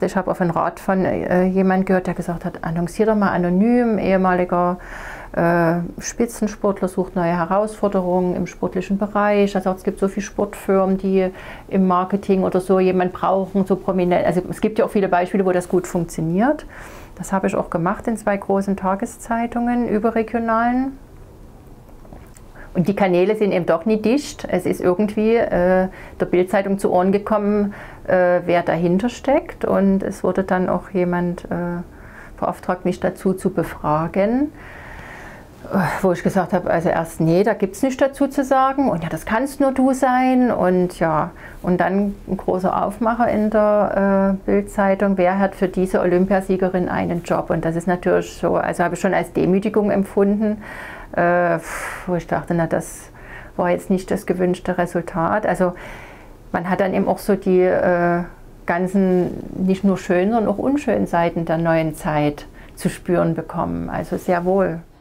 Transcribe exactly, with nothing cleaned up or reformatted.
ich habe auf einen Rat von äh, jemand gehört, der gesagt hat, annoncier doch mal anonym, ehemaliger äh, Spitzensportler sucht neue Herausforderungen im sportlichen Bereich. Also es gibt so viele Sportfirmen, die im Marketing oder so jemanden brauchen, so prominent. Also es gibt ja auch viele Beispiele, wo das gut funktioniert. Das habe ich auch gemacht in zwei großen Tageszeitungen, überregionalen. Und die Kanäle sind eben doch nicht dicht. Es ist irgendwie äh, der Bild-Zeitung zu Ohren gekommen, äh, wer dahinter steckt. Und es wurde dann auch jemand äh, beauftragt, mich dazu zu befragen. Wo ich gesagt habe, also erst, nee, da gibt es nichts dazu zu sagen. Und ja, das kannst nur du sein. Und ja, und dann ein großer Aufmacher in der äh, Bild-Zeitung, wer hat für diese Olympiasiegerin einen Job? Und das ist natürlich so, also habe ich schon als Demütigung empfunden. Äh, wo ich dachte, na, das war jetzt nicht das gewünschte Resultat. Also man hat dann eben auch so die äh, ganzen, nicht nur schönen, sondern auch unschönen Seiten der neuen Zeit zu spüren bekommen. Also sehr wohl.